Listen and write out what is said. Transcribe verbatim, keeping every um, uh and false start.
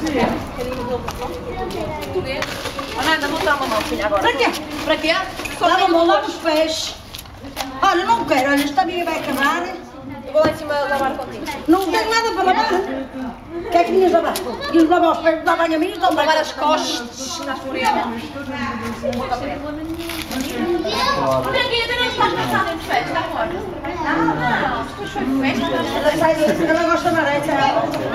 Ana, vou dar uma mãozinha agora. Para quê? Para quê? Dá uma mão lá nos pés. Olha, não quero, olha, esta minha vai acabar. Vou lá em cima lavar contigo. Não tenho nada para lavar. O que é que vinhas lavar? E os lavar os pés, dá banho a mim, dá Lavar as costas nas morenas. Olha aqui, ainda não estás cansada em festa, amor? Não, não. Depois foi festa. Ela gosta de amarelo.